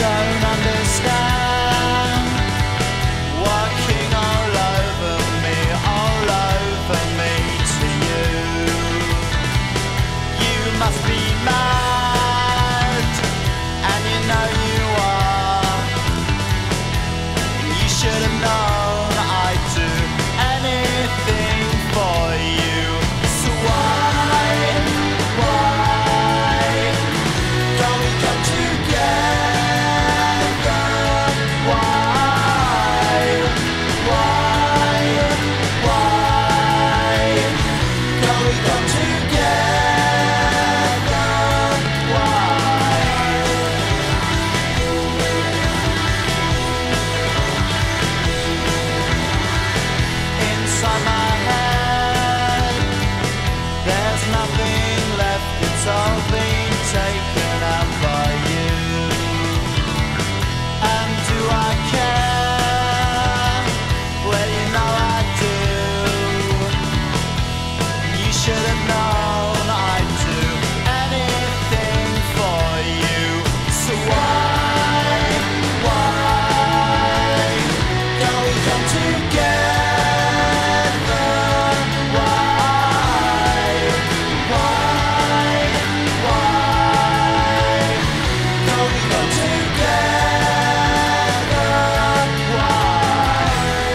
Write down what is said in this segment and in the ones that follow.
don't understand. Walking all over me to you. You must be mad, and you know you are. You should have known I'd do anything for you. So why don't we come together? Why don't we come together? Why? Inside my head, there's nothing left. It's all been taken out by you. And do I care? Well, you know I do. You should have known I'd do anything for you. So why don't we come together? Why don't we come together? Why?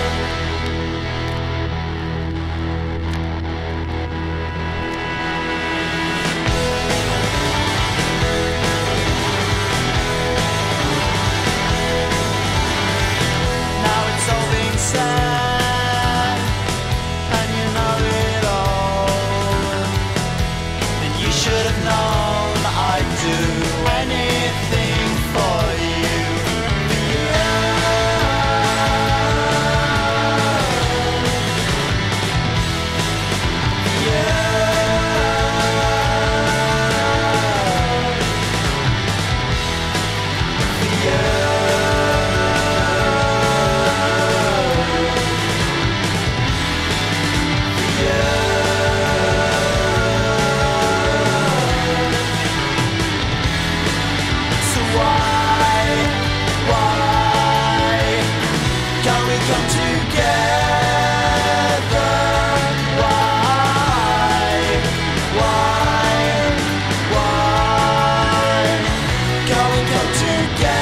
Now it's all being said, and you know it all. Then you should have known I'd do anything for you. So why can't we come together? Why can't we come together?